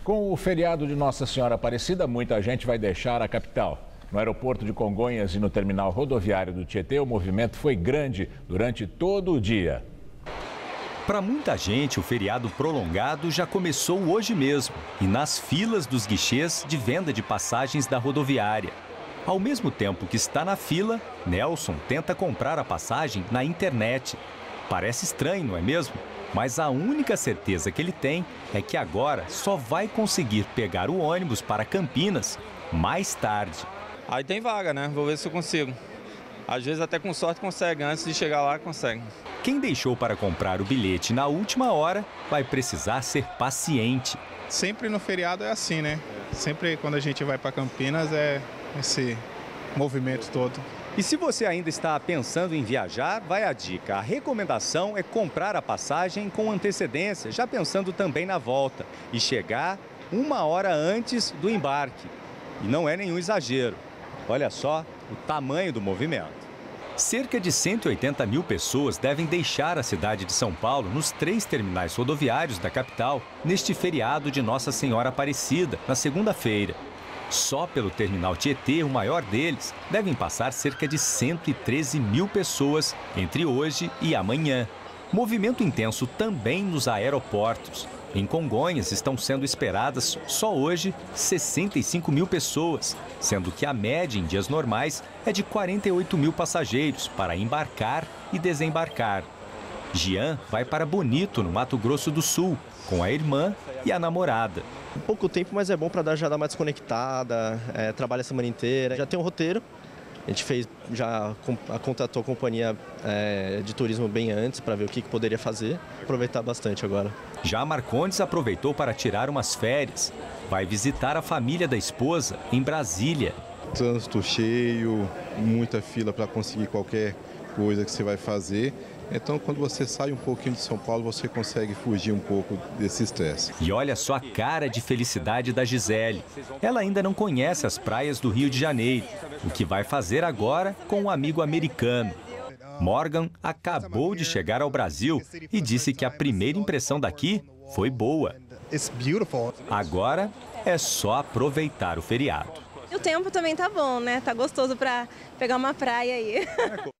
Com o feriado de Nossa Senhora Aparecida, muita gente vai deixar a capital. No aeroporto de Congonhas e no terminal rodoviário do Tietê, o movimento foi grande durante todo o dia. Para muita gente, o feriado prolongado já começou hoje mesmo e nas filas dos guichês de venda de passagens da rodoviária. Ao mesmo tempo que está na fila, Nelson tenta comprar a passagem na internet. Parece estranho, não é mesmo? Mas a única certeza que ele tem é que agora só vai conseguir pegar o ônibus para Campinas mais tarde. Aí tem vaga, né? Vou ver se eu consigo. Às vezes até com sorte consegue, antes de chegar lá consegue. Quem deixou para comprar o bilhete na última hora vai precisar ser paciente. Sempre no feriado é assim, né? Sempre quando a gente vai para Campinas é esse movimento todo. E se você ainda está pensando em viajar, vai a dica. A recomendação é comprar a passagem com antecedência, já pensando também na volta, e chegar 1 hora antes do embarque. E não é nenhum exagero. Olha só o tamanho do movimento. Cerca de 180 mil pessoas devem deixar a cidade de São Paulo nos 3 terminais rodoviários da capital neste feriado de Nossa Senhora Aparecida, na segunda-feira. Só pelo terminal Tietê, o maior deles, devem passar cerca de 113 mil pessoas entre hoje e amanhã. Movimento intenso também nos aeroportos. Em Congonhas estão sendo esperadas só hoje 65 mil pessoas, sendo que a média em dias normais é de 48 mil passageiros para embarcar e desembarcar. Jean vai para Bonito, no Mato Grosso do Sul, com a irmã e a namorada. Pouco tempo, mas é bom para já dar uma desconectada, trabalha a semana inteira. Já tem um roteiro, a gente contratou a companhia de turismo bem antes para ver o que poderia fazer, aproveitar bastante agora. Já Marcondes aproveitou para tirar umas férias. Vai visitar a família da esposa em Brasília. Trânsito cheio, muita fila para conseguir qualquer coisa que você vai fazer. Então, quando você sai um pouquinho de São Paulo, você consegue fugir um pouco desse estresse. E olha só a cara de felicidade da Gisele. Ela ainda não conhece as praias do Rio de Janeiro, o que vai fazer agora com um amigo americano. Morgan acabou de chegar ao Brasil e disse que a primeira impressão daqui foi boa. Agora é só aproveitar o feriado. E o tempo também tá bom, né? Tá gostoso para pegar uma praia aí.